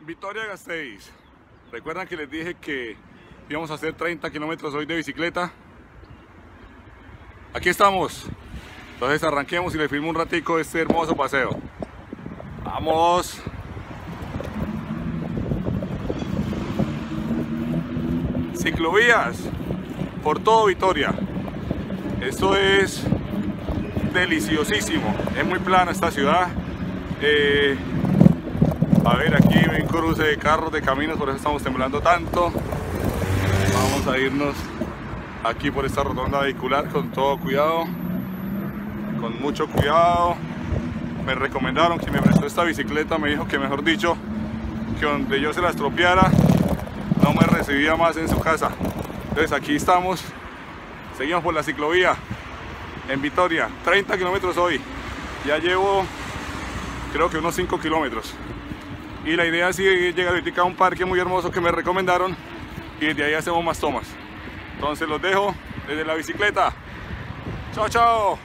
Vitoria-Gasteiz. ¿Recuerdan que les dije que íbamos a hacer 30 kilómetros hoy de bicicleta? Aquí estamos. Entonces arranquemos y les filmo un ratico este hermoso paseo. ¡Vamos! Ciclovías por todo Vitoria. Esto es deliciosísimo. Es muy plana esta ciudad. A ver, aquí hay un cruce de carros, de caminos, por eso estamos temblando tanto. Vamos a irnos aquí por esta rotonda vehicular con todo cuidado, con mucho cuidado. Me recomendaron, quien me prestó esta bicicleta me dijo que, mejor dicho, que donde yo se la estropeara no me recibía más en su casa. Entonces aquí estamos, seguimos por la ciclovía en Vitoria, 30 kilómetros hoy. Ya llevo creo que unos 5 kilómetros. Y la idea es llegar ahorita a un parque muy hermoso que me recomendaron y desde ahí hacemos más tomas. Entonces los dejo desde la bicicleta. ¡Chao, chao!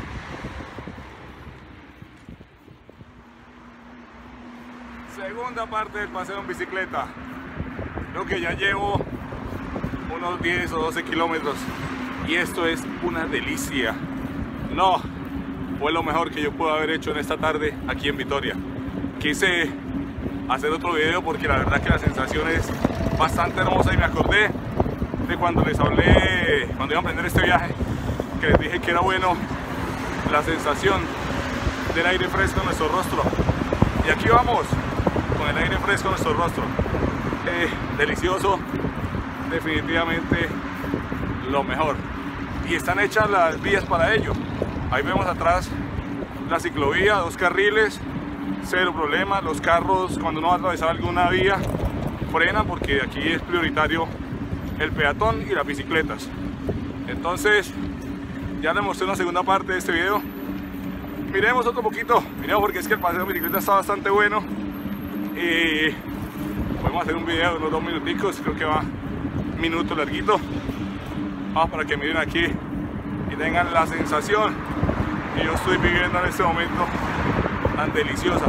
Segunda parte del paseo en bicicleta. Creo que ya llevo unos 10 o 12 kilómetros y esto es una delicia. No, fue lo mejor que yo pude haber hecho en esta tarde aquí en Vitoria. Quise hacer otro video porque la verdad que la sensación es bastante hermosa y me acordé de cuando les hablé, cuando iba a emprender este viaje, que les dije que era bueno la sensación del aire fresco en nuestro rostro. Y aquí vamos, con el aire fresco en nuestro rostro. Delicioso, definitivamente lo mejor. Y están hechas las vías para ello. Ahí vemos atrás la ciclovía, 2 carriles, cero problema. Los carros, cuando uno va a atravesar alguna vía, frenan porque aquí es prioritario el peatón y las bicicletas. Entonces ya les mostré una segunda parte de este video. Miremos otro poquito, miremos, porque es que el paseo de bicicleta está bastante bueno y podemos hacer un video de unos 2 minuticos, creo que va un minuto larguito. Vamos para que miren aquí y tengan la sensación que yo estoy viviendo en este momento tan deliciosa.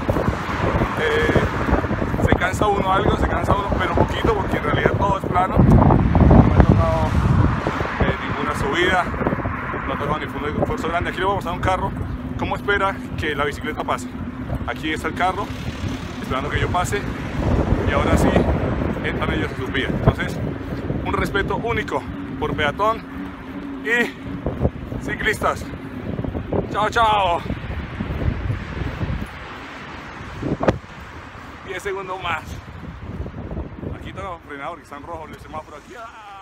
Se cansa uno algo, pero poquito, porque en realidad todo es plano. No me ha tocado ninguna subida, no ha tocado ningún esfuerzo grande. Aquí le vamos a dar un carro. ¿Cómo espera que la bicicleta pase? Aquí está el carro, esperando que yo pase, y ahora sí entran ellos a sus vías. Entonces, un respeto único por peatón y ciclistas. Chao, chao. 10 segundos más. Aquí tengo frenado porque están rojos los semáforos aquí.